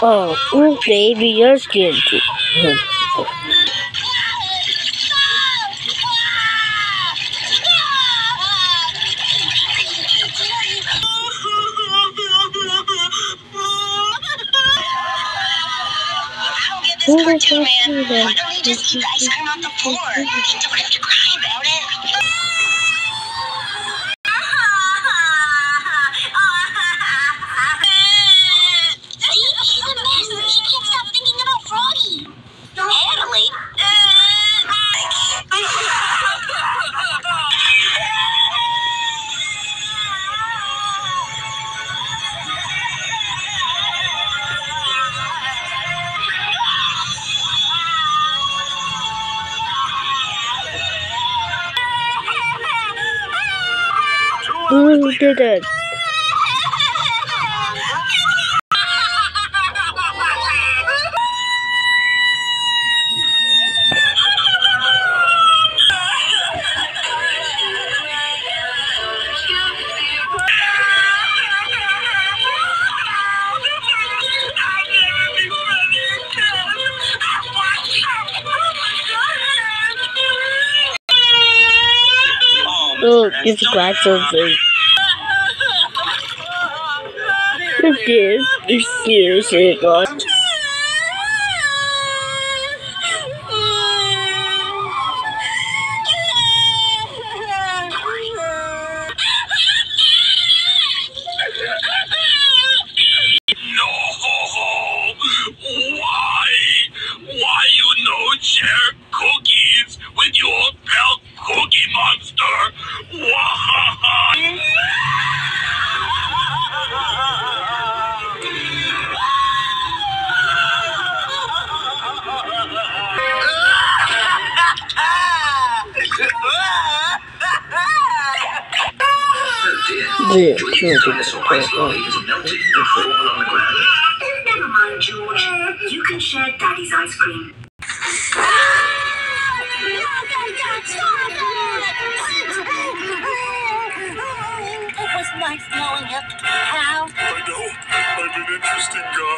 Oh, baby, you're scared too. This cartoon, man. Why don't you just eat the ice cream off the floor? You don't have to cry about it. See? She's a mess. She can't stop thinking about Froggy. Natalie. Who did it? Oh, you forgot something. Excuse me, God. Why you no share cookies with your pal Cookie Monster? Never mind, George. You can share Daddy's ice cream. It was nice knowing you, pal. I know. I'm an interesting guy.